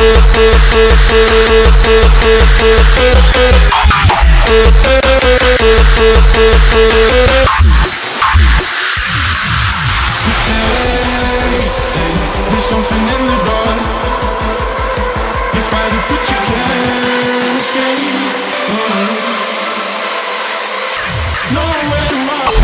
There's something in the dark. You fight it, but you can't escape. Nowhere to run.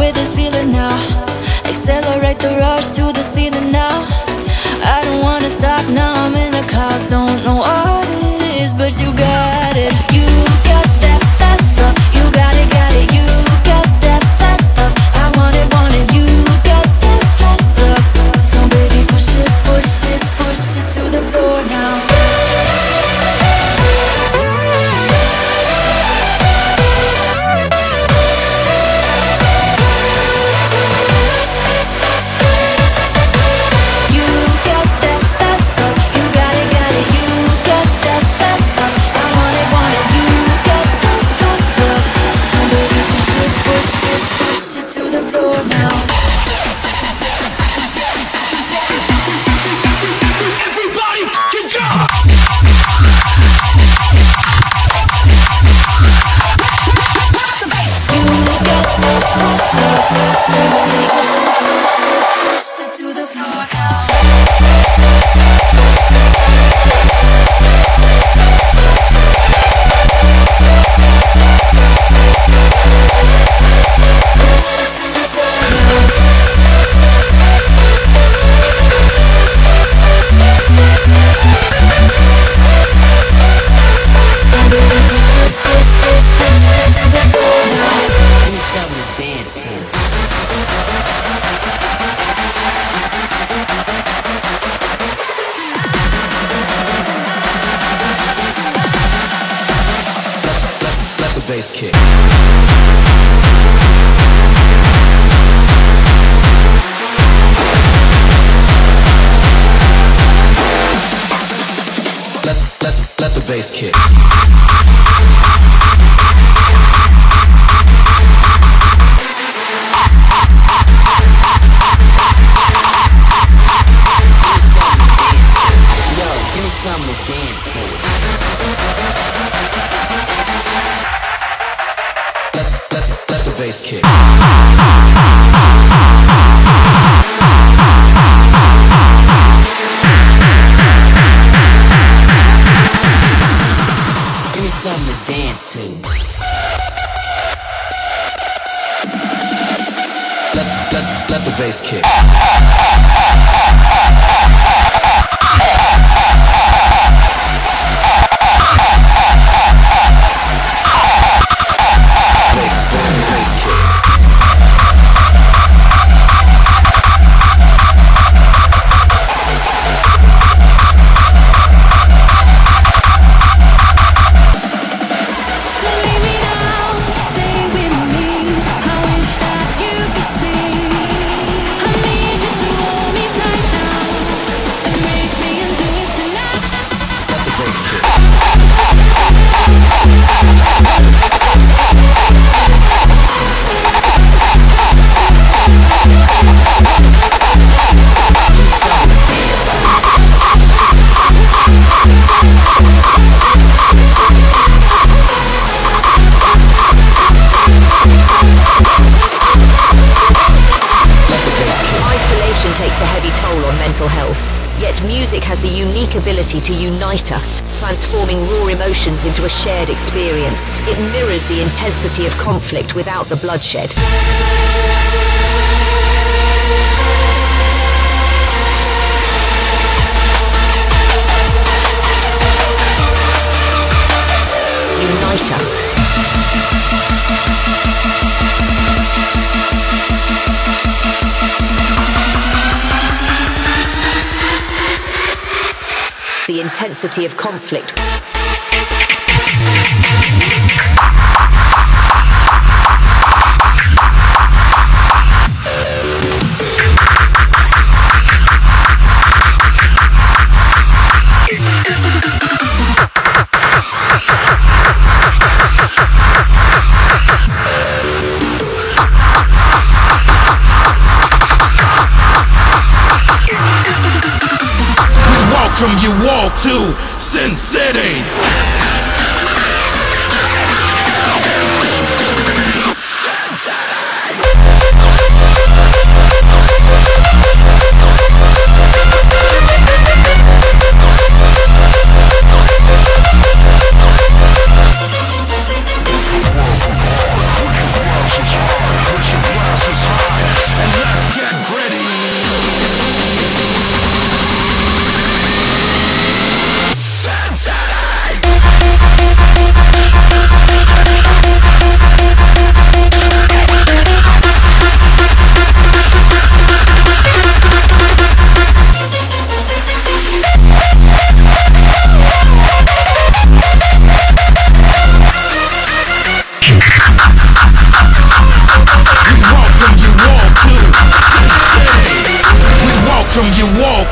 with this feeling now. Accelerate the rush to the ceiling now. I don't wanna stop now, I'm in the cars. Don't know what it is, but you got it. You got that fast stuff. You got it, you got that fast stuff. I want it, you got that fast stuff. So baby, push it, push it, push it to the floor now. Bass kick. Let the bass kick. Yo, give me something to dance to. Let the bass kick. Give me something to dance to. Let the bass kick. Takes a heavy toll on mental health. Yet music has the unique ability to unite us, transforming raw emotions into a shared experience. It mirrors the intensity of conflict without the bloodshed. Unite us. The intensity of conflict. From you all to Sin City.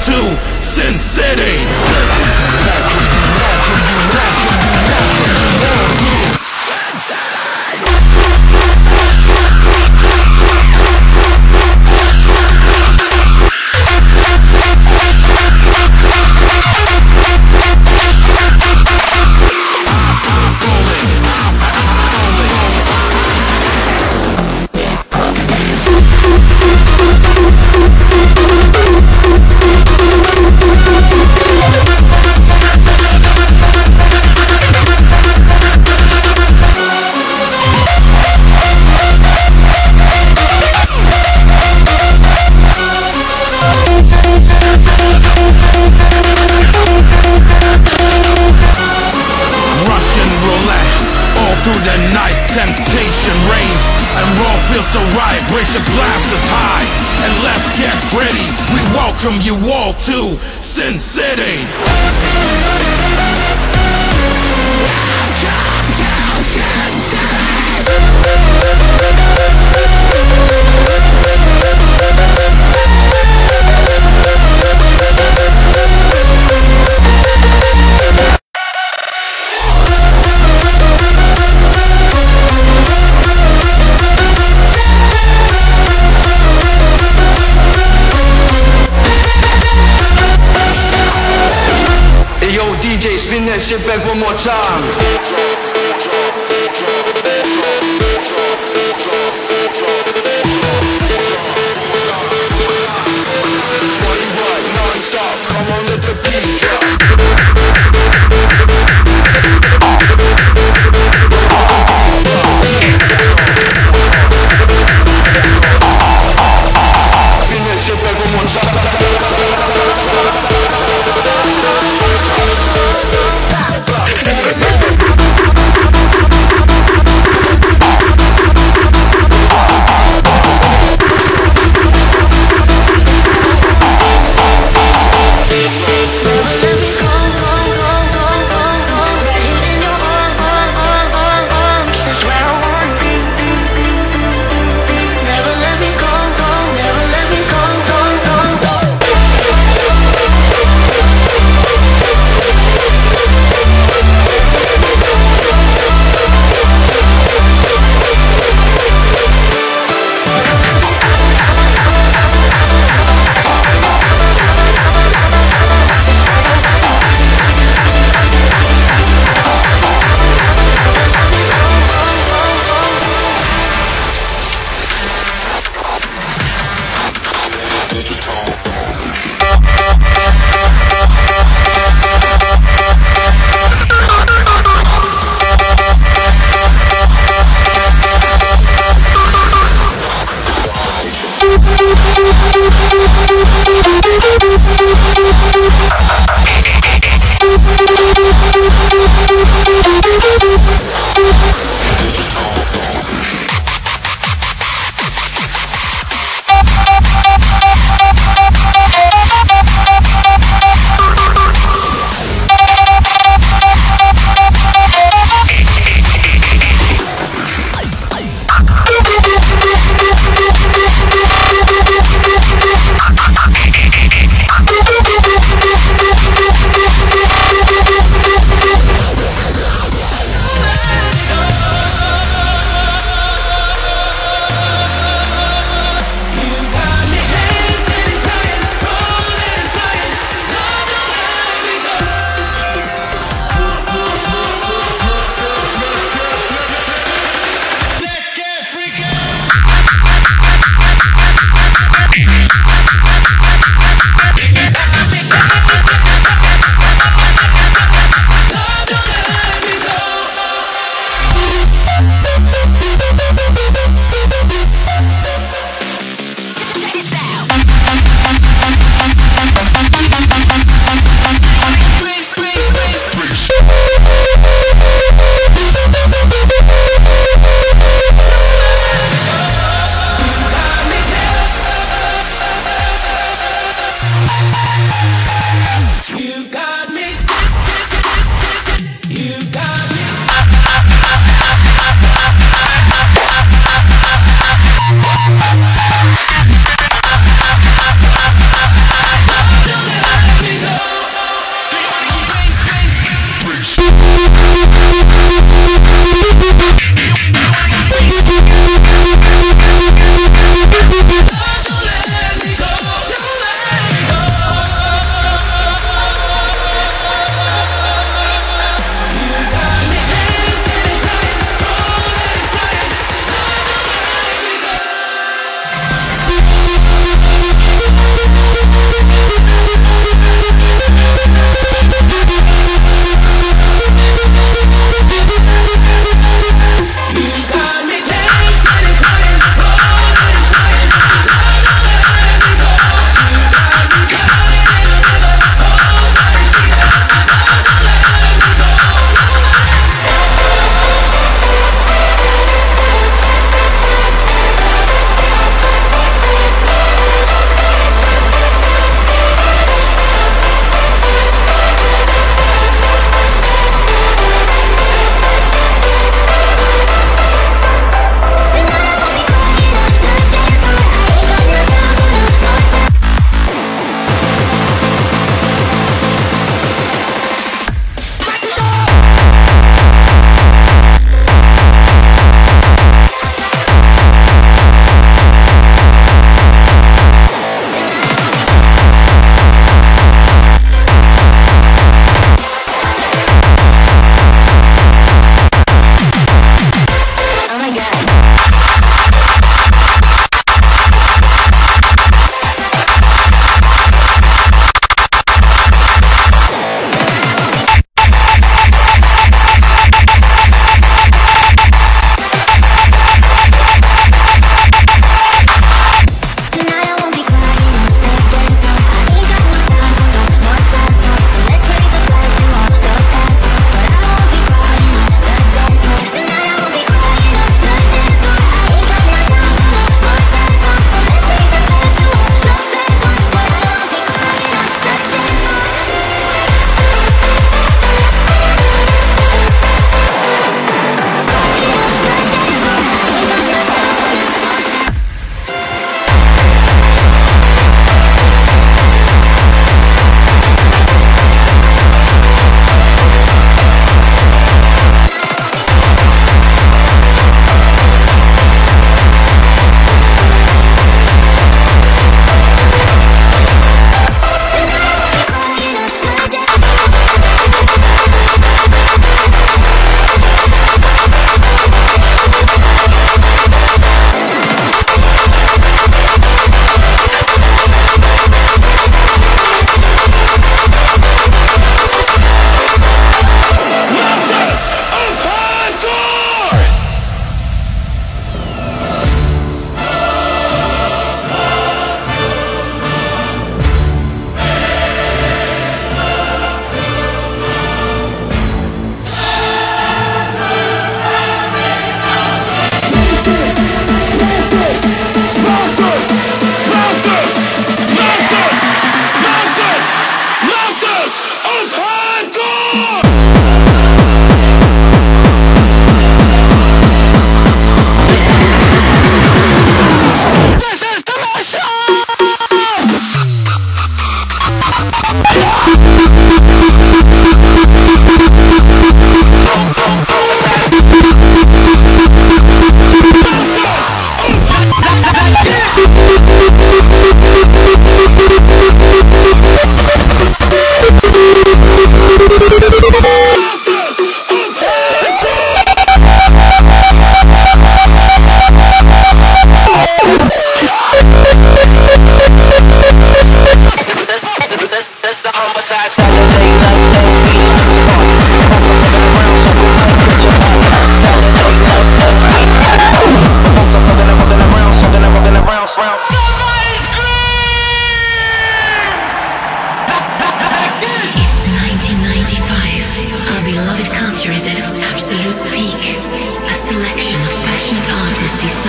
to Sin City. Through the night, temptation reigns, and raw feels so right. Raise your glasses high, and let's get ready. We welcome you all to Sin City. DJ, spin that shit back one more time. Non-stop, come on, let the beat drop. Spin that shit back one more time.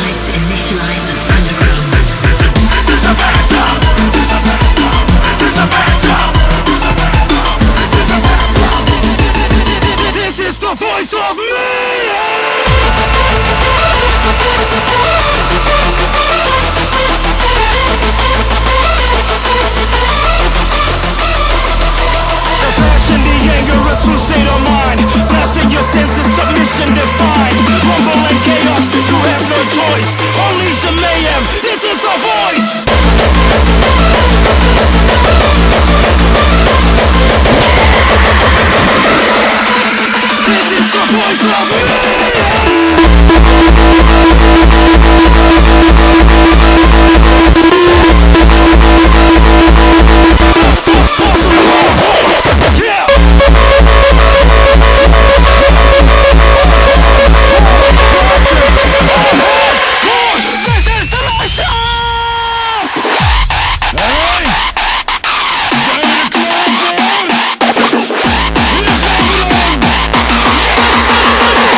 authorized to initialize an underground. This is a mashup. This is a mashup. This is the voice of me. The passion, the anger, a true state of mind. Blasting your senses, submission defined. Rumble and chaos, you have no choice. Unleash the mayhem, this is our voice. This is the voice of me. Yeah. This is the motion. All right.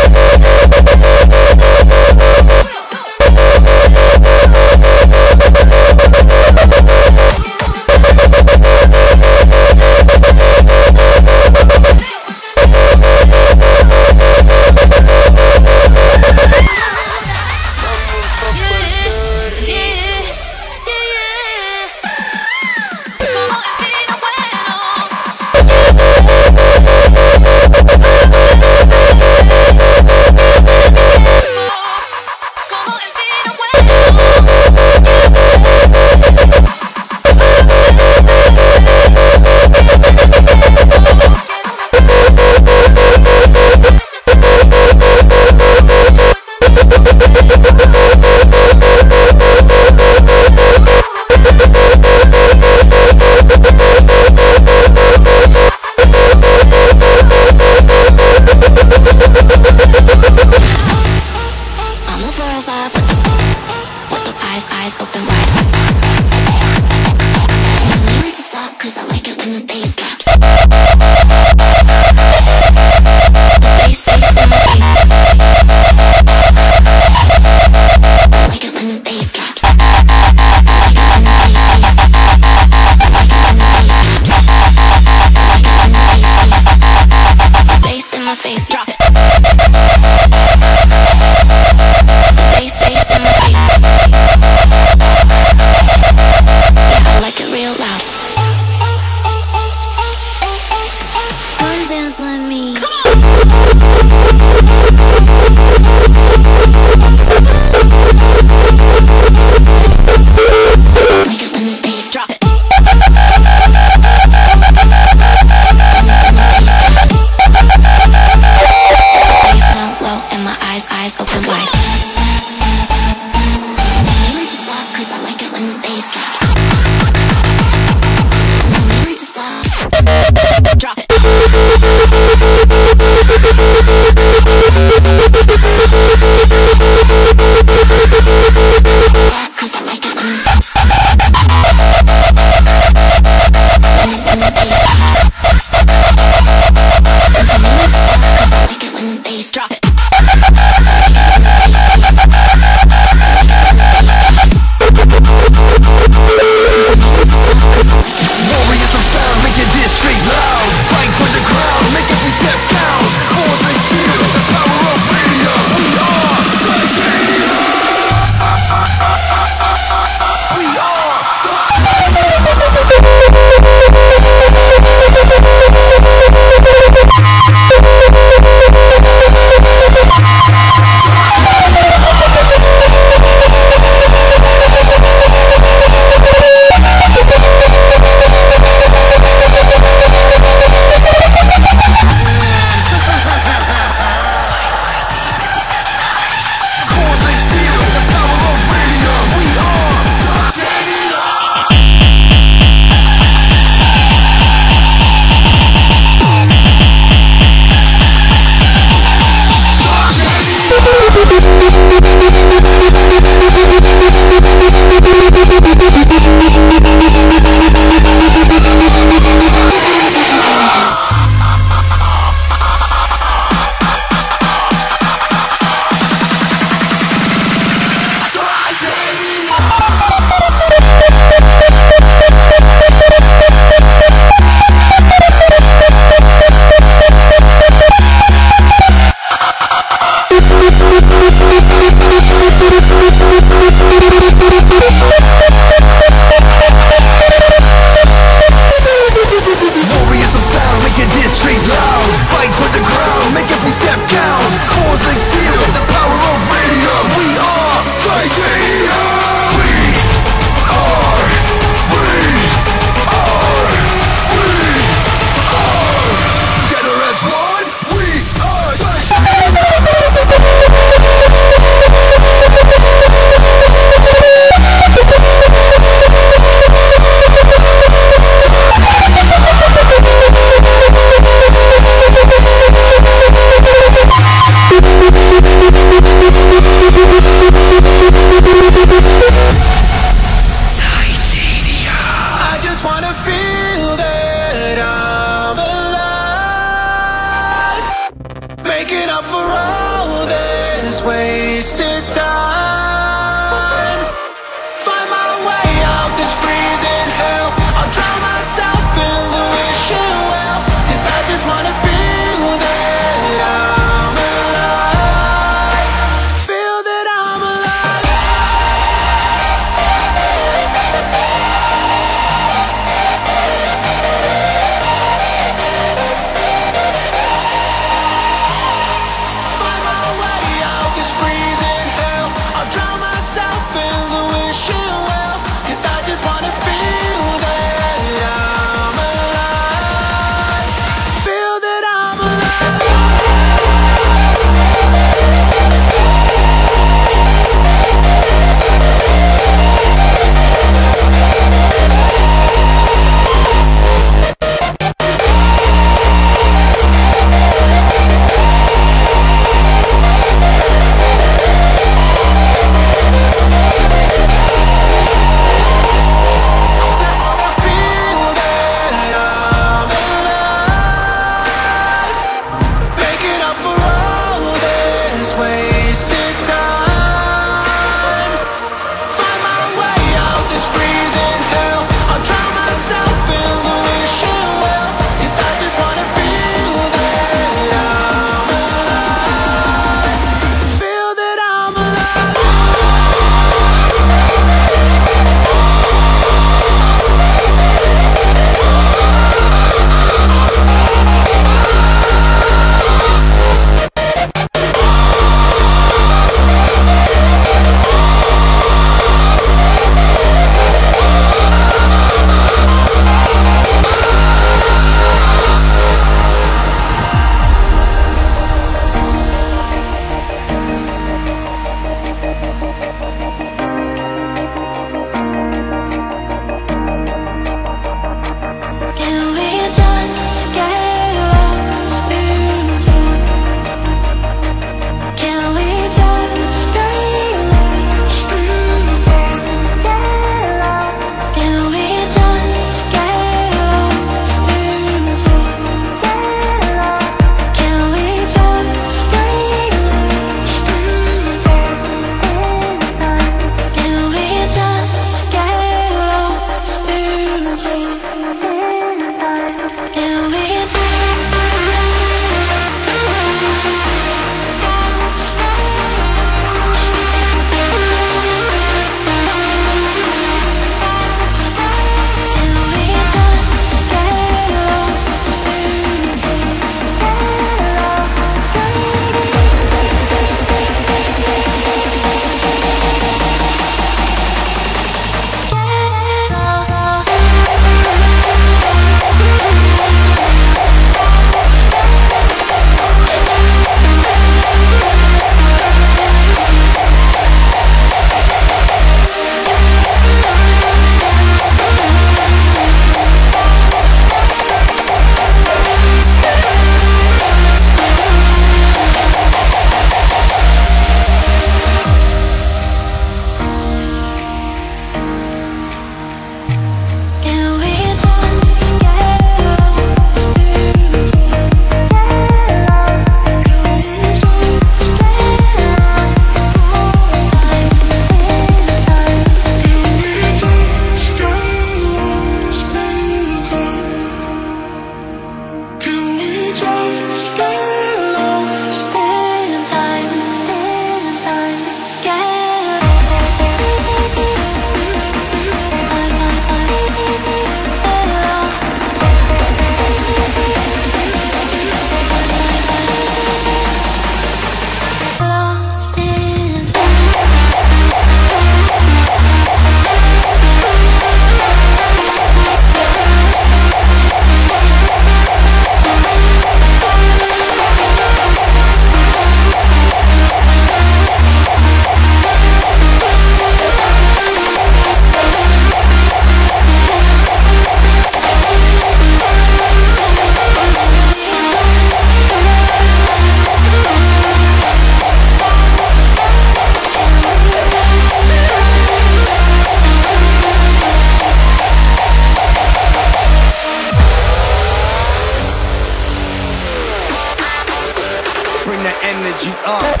energy up.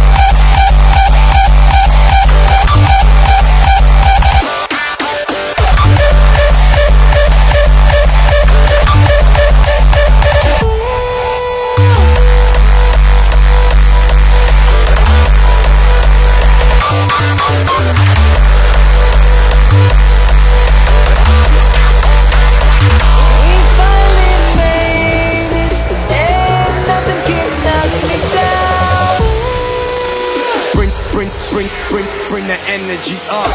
Bring the energy up.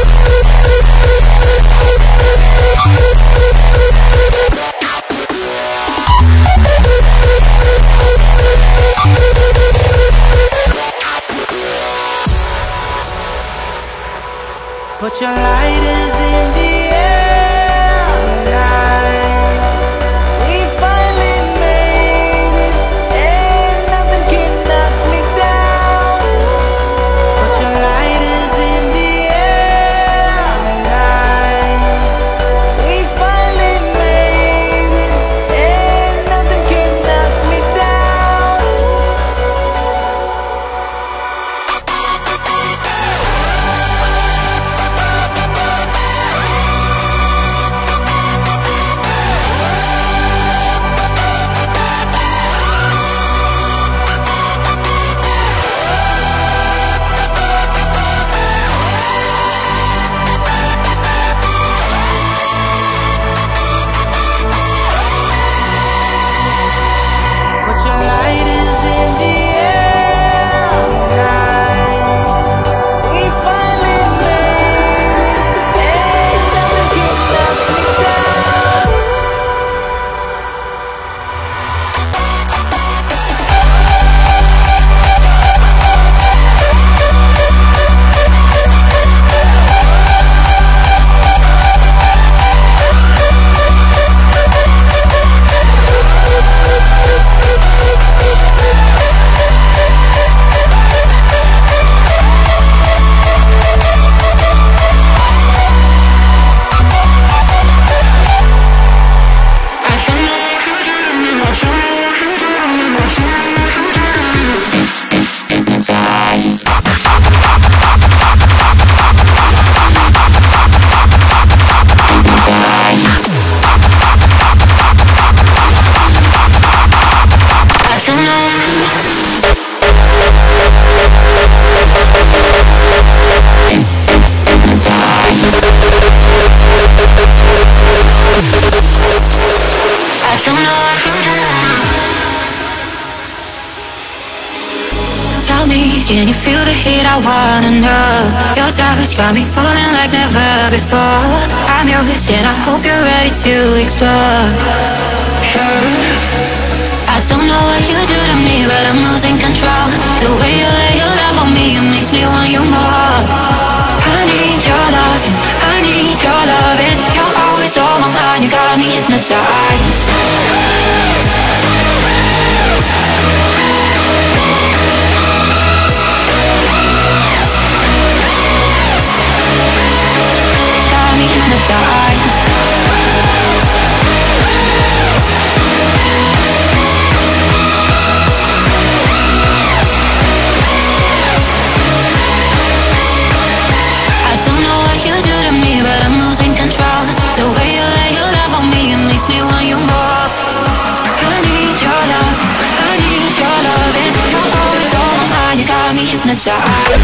Put your lighters in the air tonight. We finally made it, and nothing can knock me down. Put your lighters in the air tonight. We finally made it, and nothing can knock me down. Put your lighters in the air tonight. We finally made it, and nothing can knock me down. Tell me, can you feel the heat? I wanna know. Your touch got me falling like never before. I'm yours and I hope you're ready to explore. I don't know what you do to me, but I'm losing control. The way you lay your love on me, it makes me want you more. I need your loving, I need your loving. You're always on my mind, you got me hypnotized. Got me hypnotized. I don't know what you do to me, but I'm losing control. The way you lay your love on me, it makes me want you more. I need your love, I need your loving. You're always on my mind, you got me hypnotized.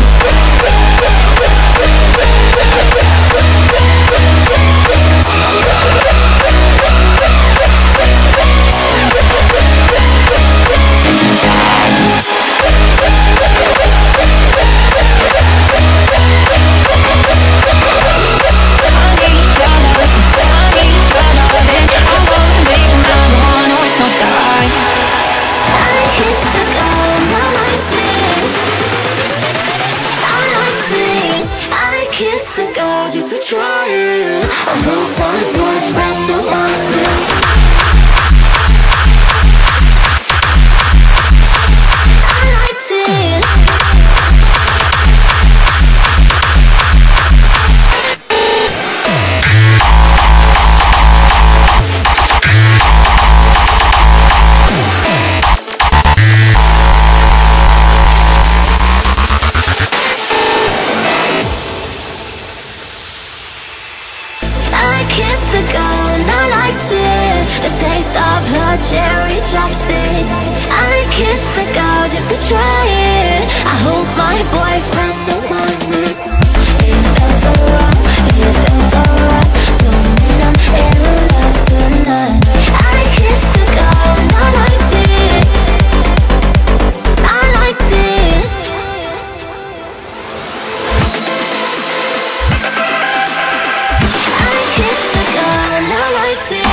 It's the calm, I'm the girl and I liked it, the taste of her cherry chopstick. I kissed the girl just to try it. I hope my boyfriend don't mind it. It felt so wrong, it felt so right. Don't mean I'm in love tonight. I kissed the girl and I liked it, I liked it. I kissed the girl and I liked it.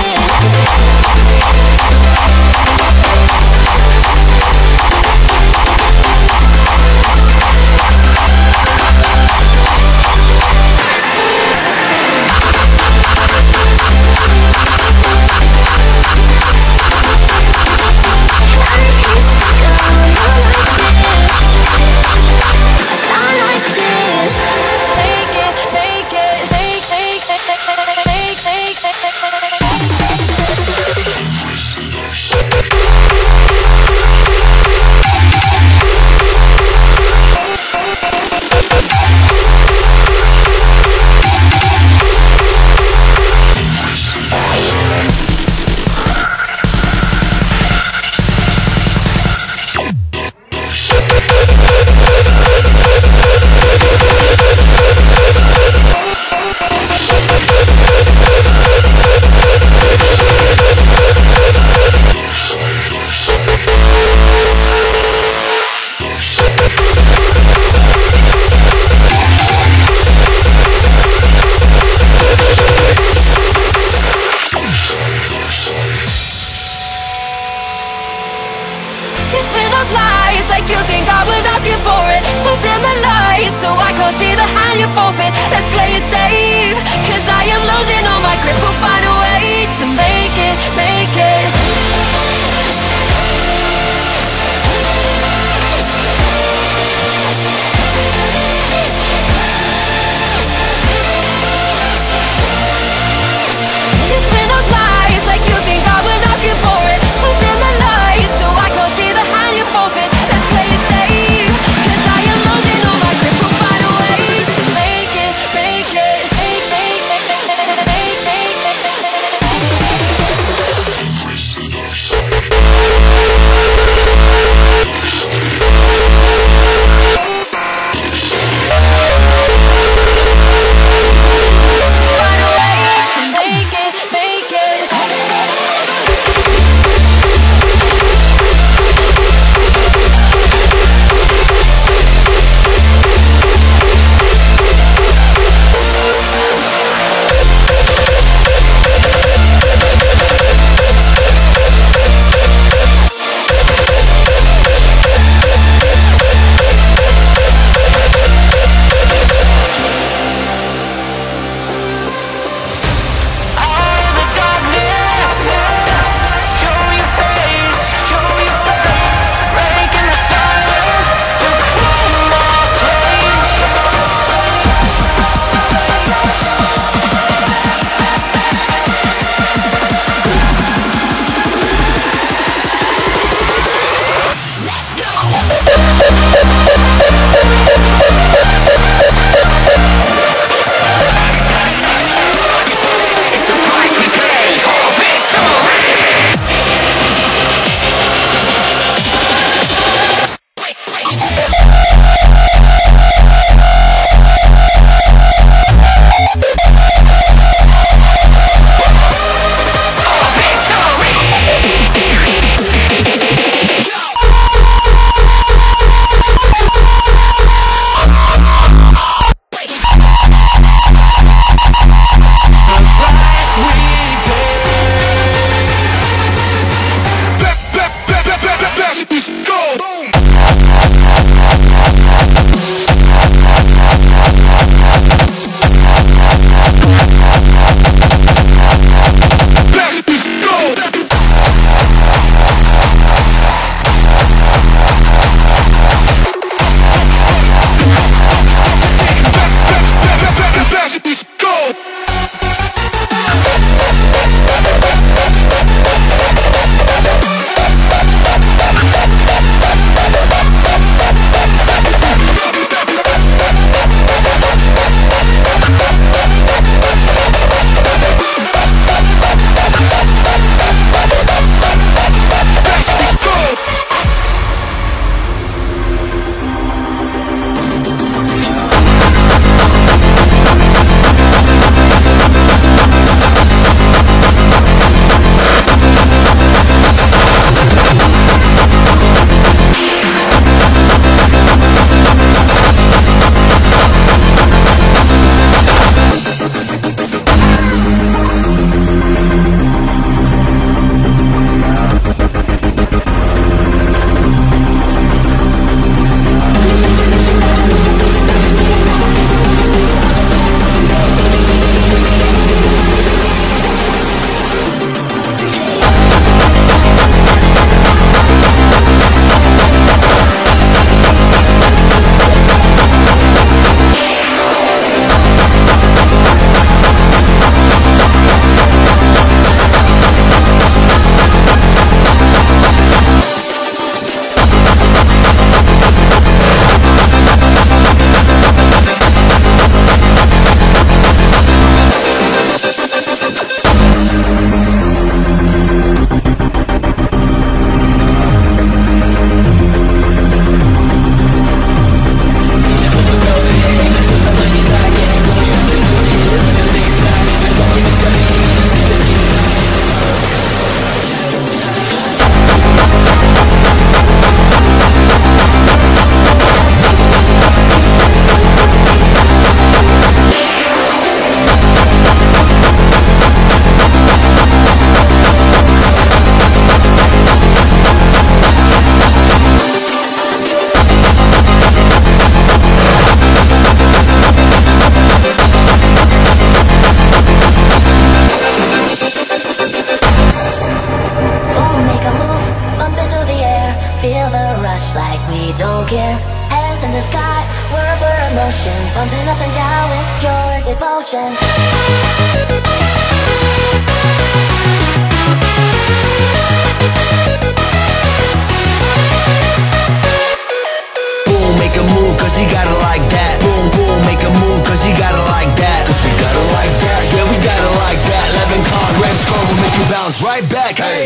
Boom, make a move, cause he got it like that. Boom, boom, make a move, cause he got it like that. Cause we got it like that, yeah, we got it like that. 11 card, red score will make you bounce right back, hey.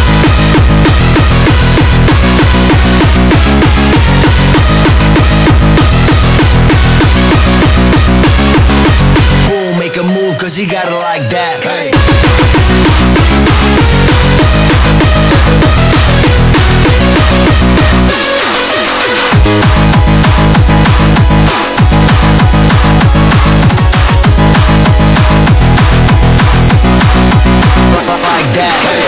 Boom, make a move, cause he got it like that, hey. Like that, hey.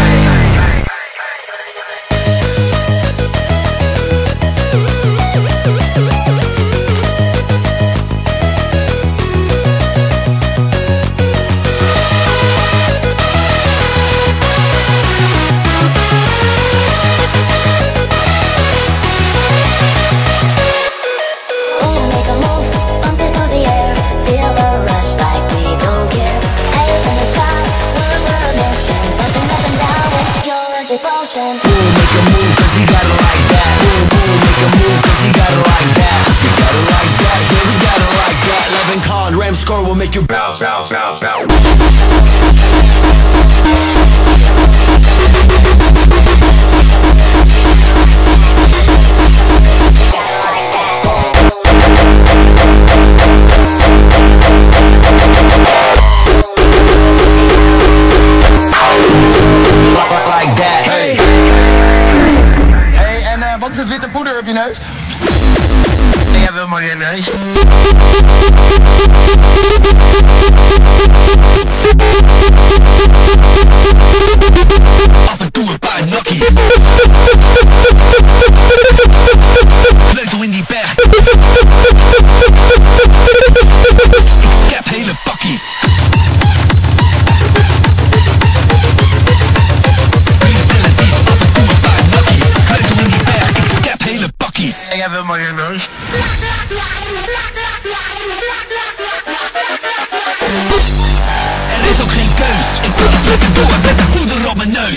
Score will make you bounce, bounce, bounce, bounce. Like that, hey. Hey, en wat is het witte poeder op je neus? Ik heb helemaal geen neus. Af en toe een paar nakkies. Sleutel in die berg. Ik scap hele pakkies. Af en toe een paar nakkies. Sleutel in die berg. Ik scap hele pakkies. Ik heb helemaal geen neus. Er is ook geen keus. Ik kan het lekker door met de poeder op mijn neus.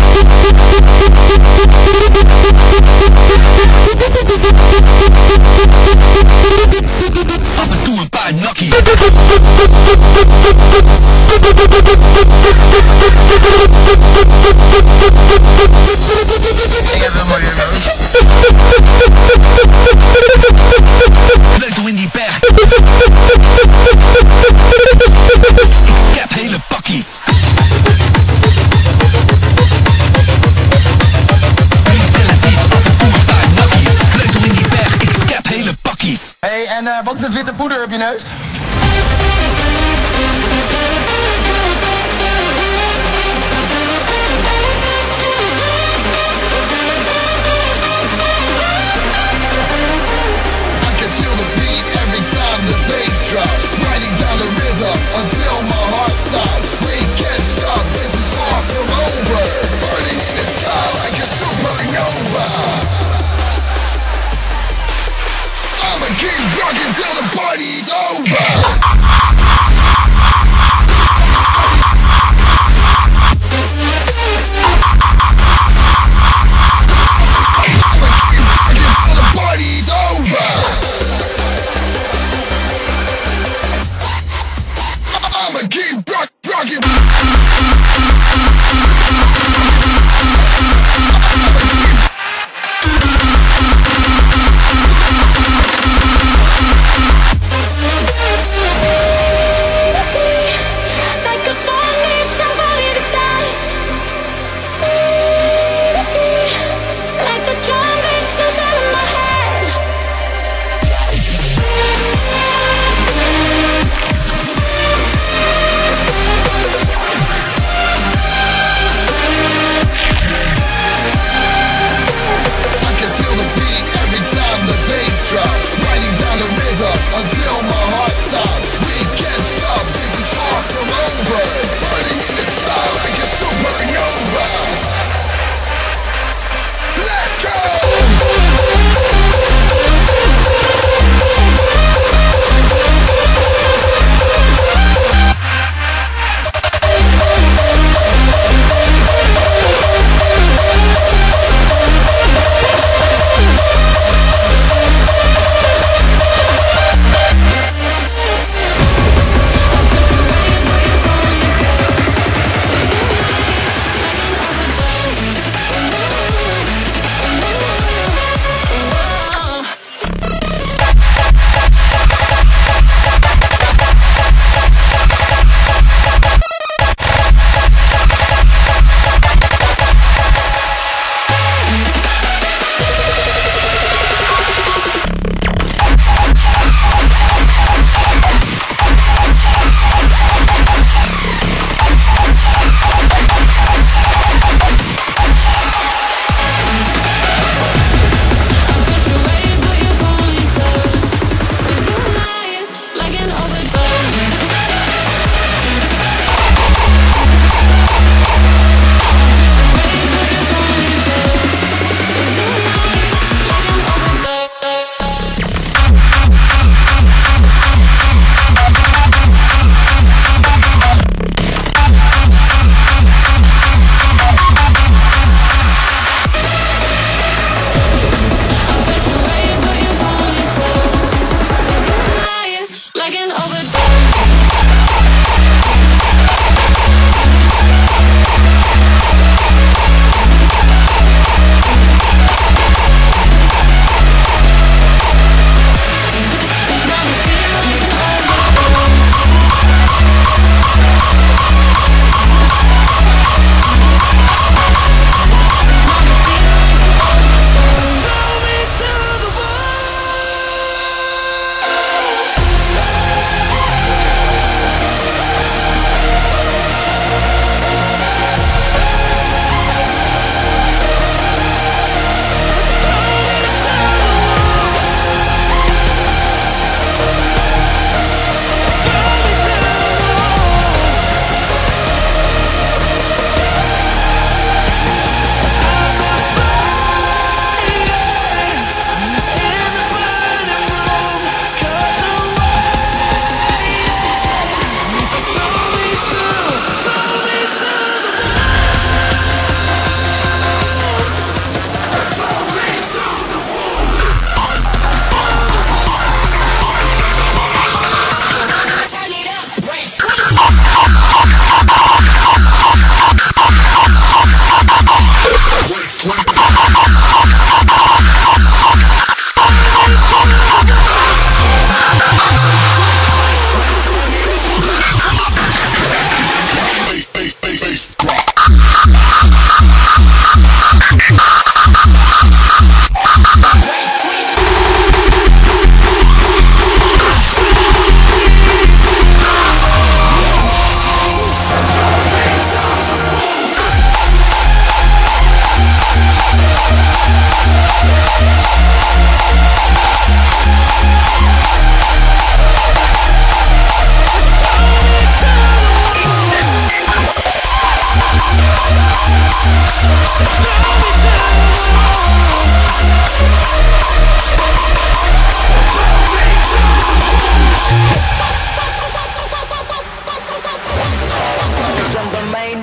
Af en toe een paar nakkies. Ik heb helemaal geen neus. Sleutel in die berg. Ik scap hele pakkies. Sleutel in die berg. Ik scap hele pakkies. Hey, en wat is het witte poeder op je neus? Riding down the rhythm until my heart stops. We can't stop, this is far from over. Burning in the sky like a supernova. I'ma keep rocking till the party's over.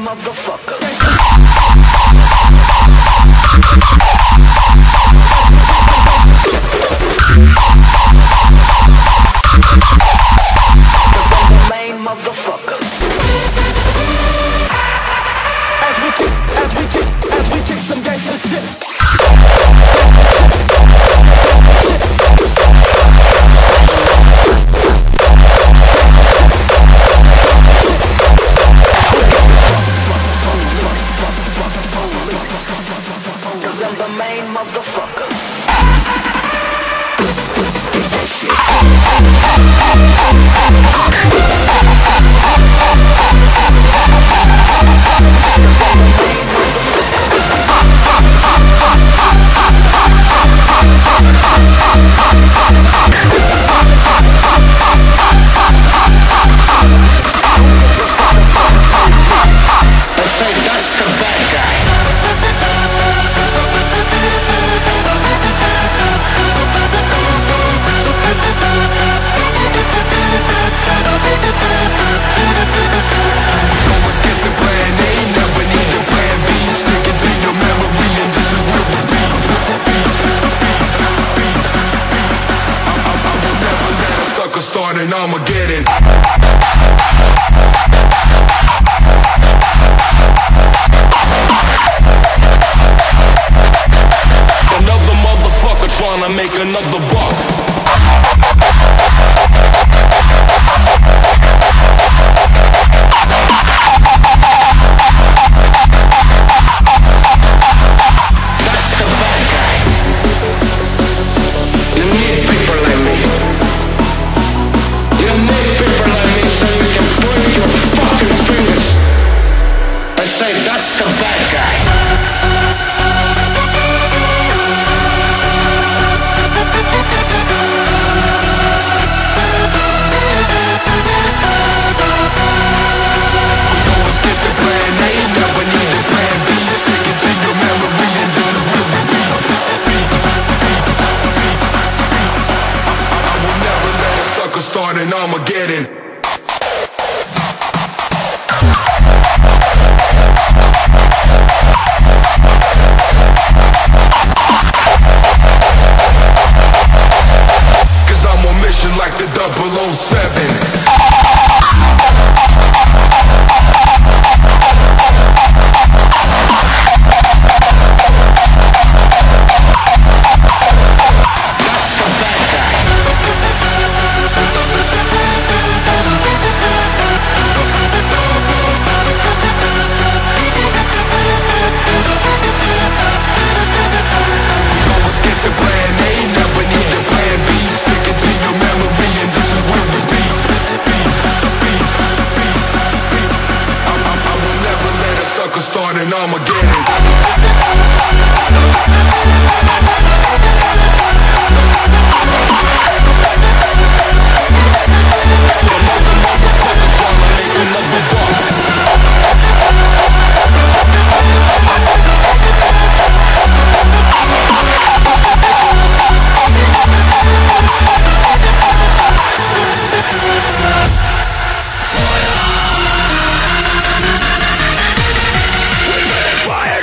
motherfucker. Motherfucker. As we kick some gangsta shit. Cause I'm the main motherfucker. Starting Armageddon. Another motherfucker trying to make another buck. Starting Armageddon. Cause I'm on mission like the 007. Starting Armageddon. Fire.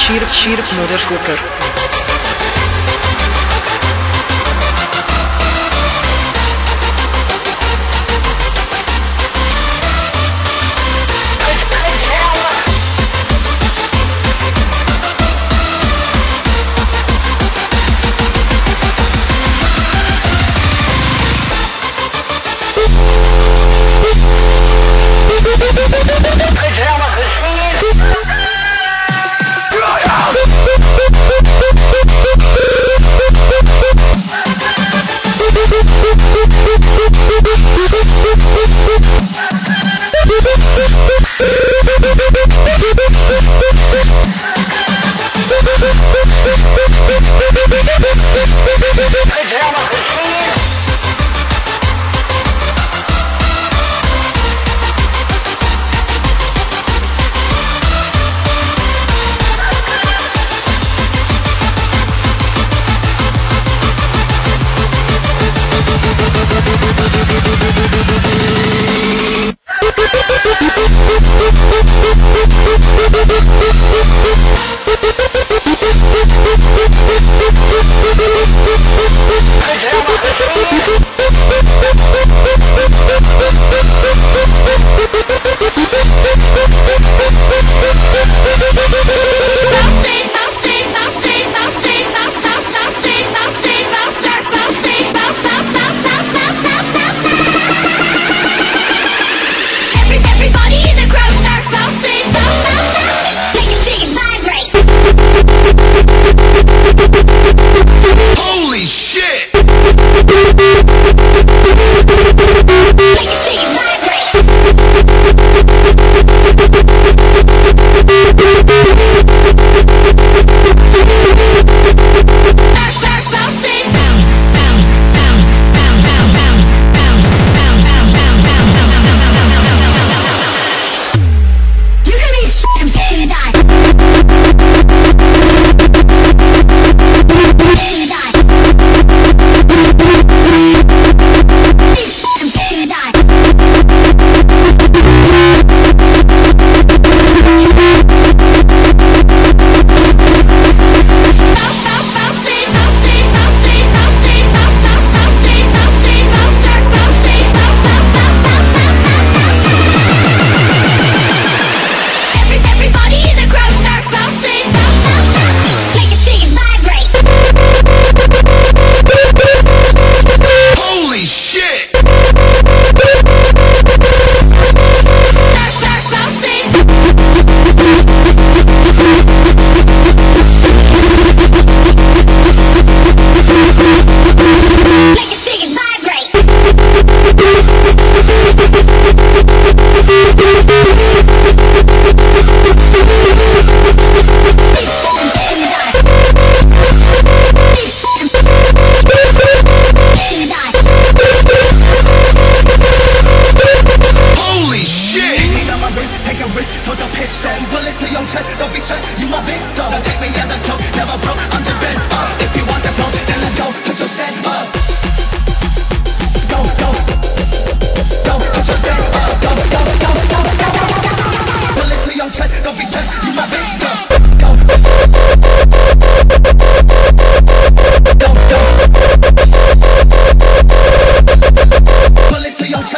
Shirp motherfucker.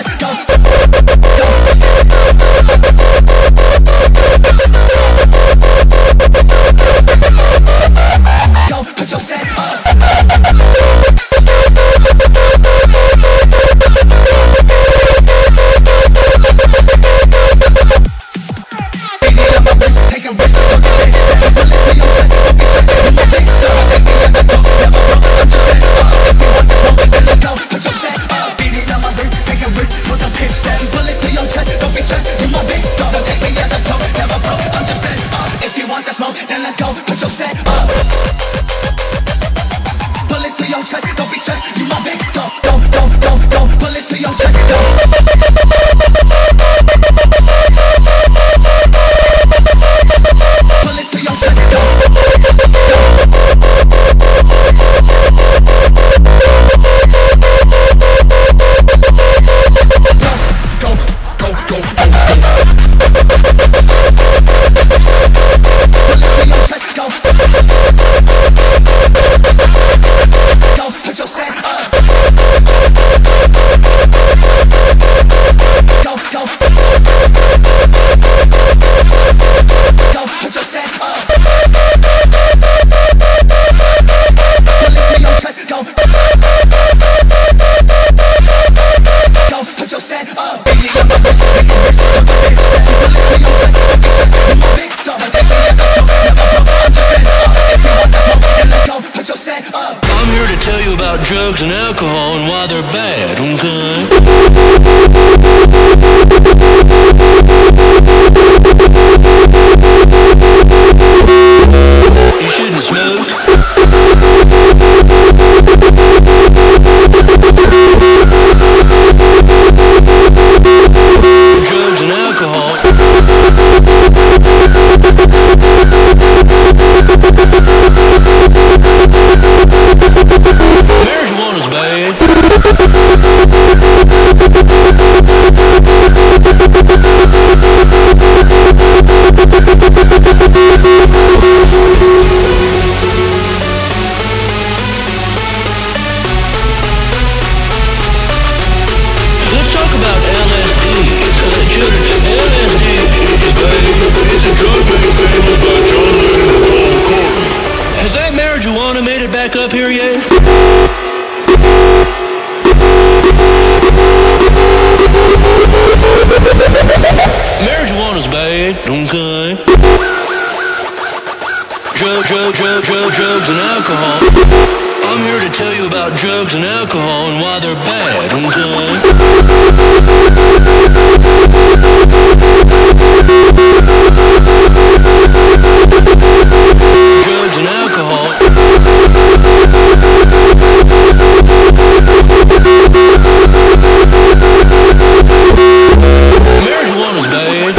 Go. baby, I'm the best. Make it best, the best. People listen, your dress, don't be stressed. I'm a victim, and take me as a joke. Never broke, I'm just fed up. If you want to smoke, then let's go. Put your set up. I'm here to tell you about drugs and alcohol and why they're bad, okay? You shouldn't smoke. Drugs and alcohol. Marijuana's bad. Let's talk about LSD. Children, LSD is bad. It's a drug made famous by John Lennon and Paul McCartney. Has that marijuana made it back up here yet? Marijuana's bad, okay? Drugs and alcohol. I'm here to tell you about drugs and alcohol and why they're bad, okay? Drugs and alcohol. Marijuana's bad.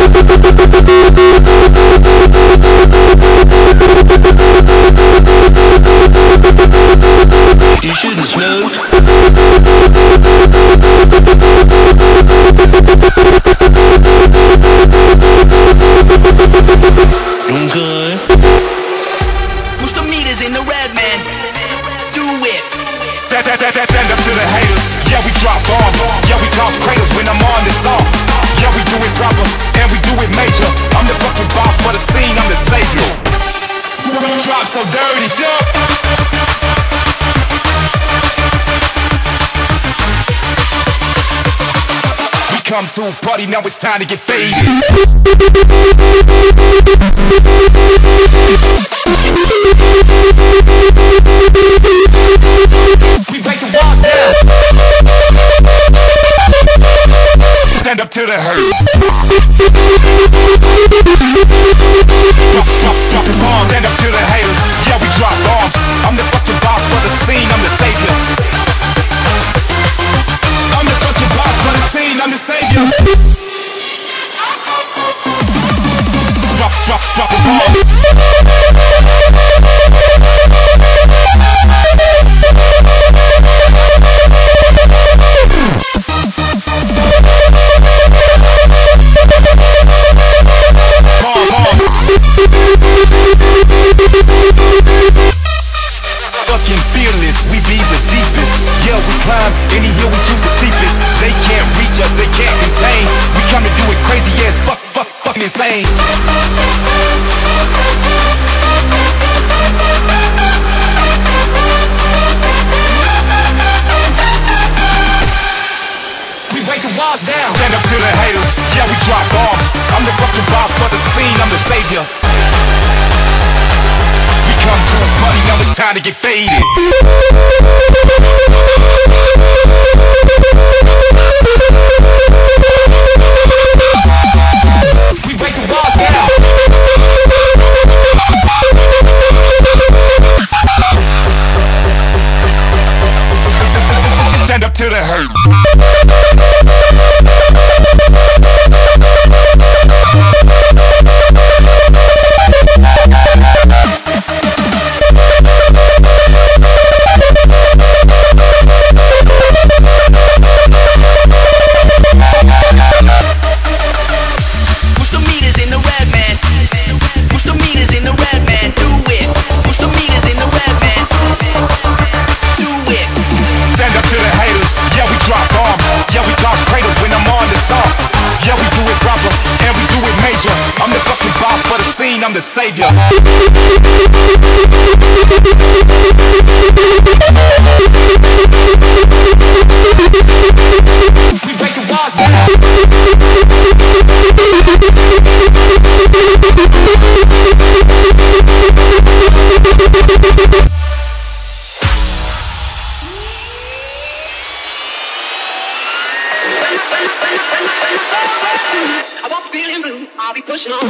You shouldn't smoke. Okay. Push the meters in the red, man. Do it. Stand up to the haters. Yeah, we drop bombs. Yeah, we cause craters when I'm on this song. Yeah, we do it proper and we do it major. I'm the fucking boss for the scene. I'm the savior. Drop so dirty, We come to a party, now it's time to get faded. We break the walls down. Stand up to the hurt. Drop your bombs. Stand up to the haters. Yeah, we drop bombs. I'm the fucking boss for the scene. I'm the savior. I'm the fucking boss for the scene. I'm the savior. Drop a bomb. Fucking fearless, we be the deepest. Yeah, we climb any hill, we choose the steepest. They can't reach us, they can't contain. We come to do it crazy as fucking insane. We break the walls down. Stand up to the haters. Yeah, we drop bombs. I'm the fucking boss for the scene. I'm the savior. We come to a party, now it's time to get faded. We break the walls down. Stand up to the hurt. I'm the savior. We break the walls down. I'll be pushing on.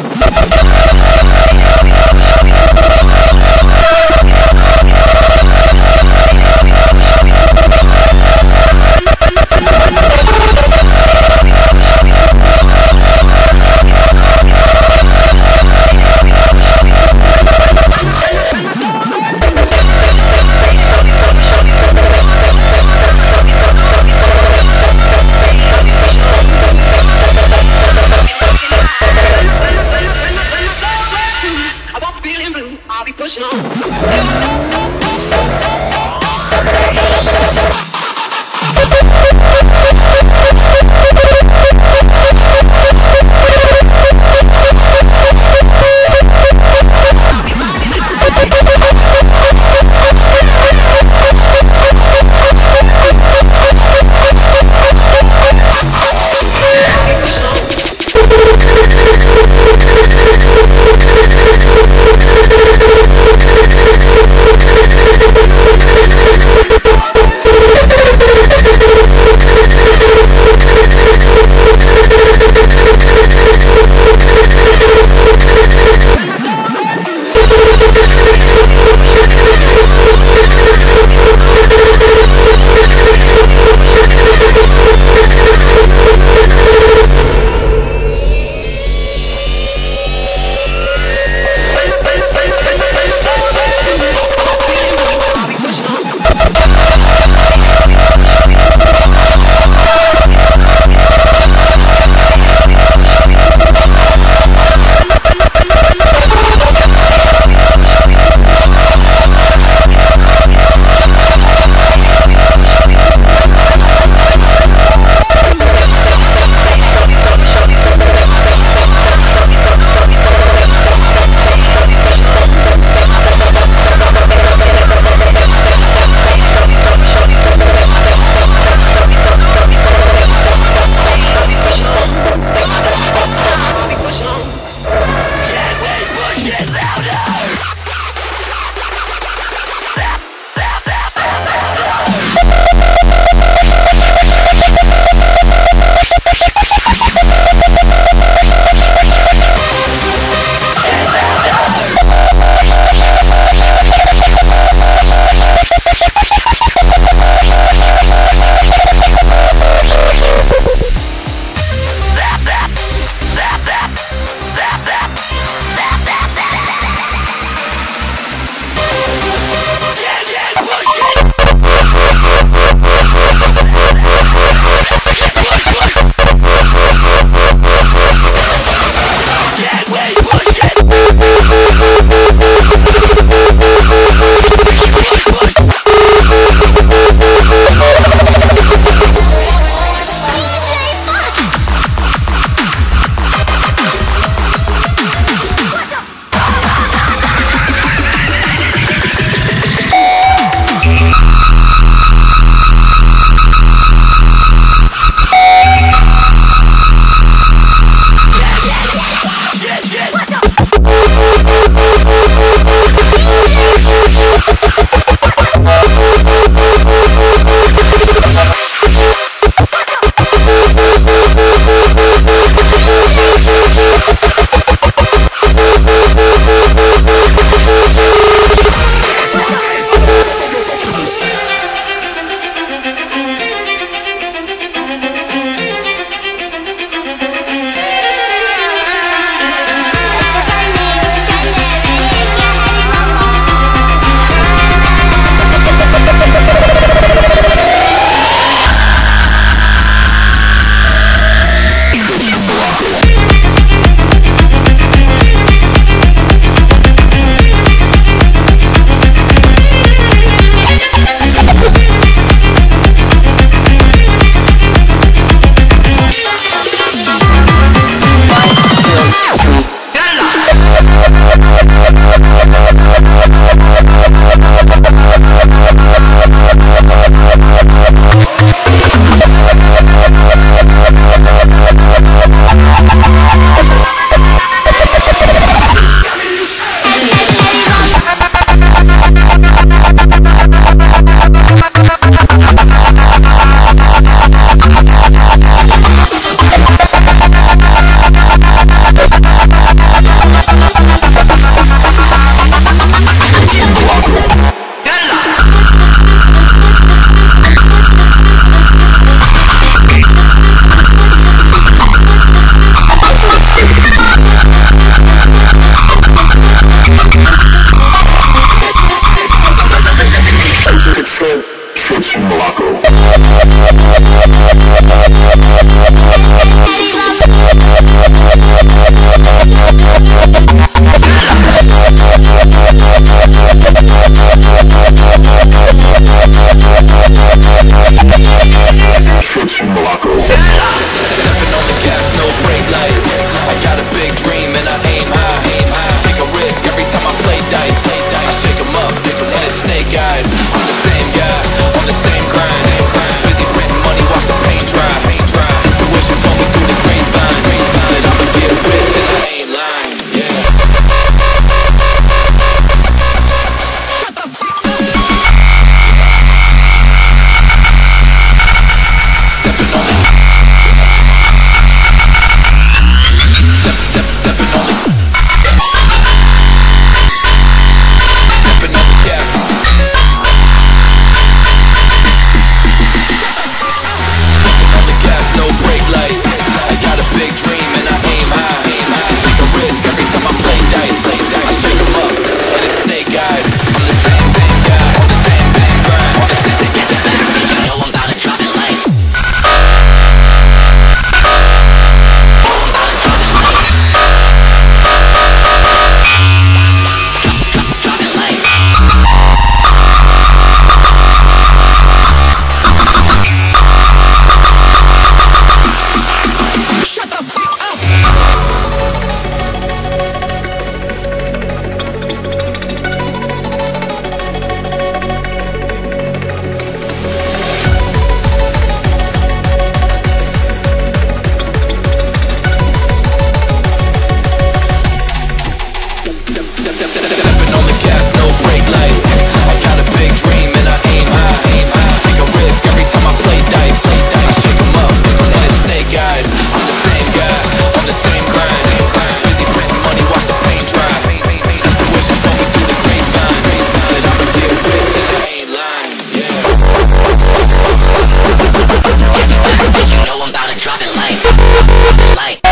Light.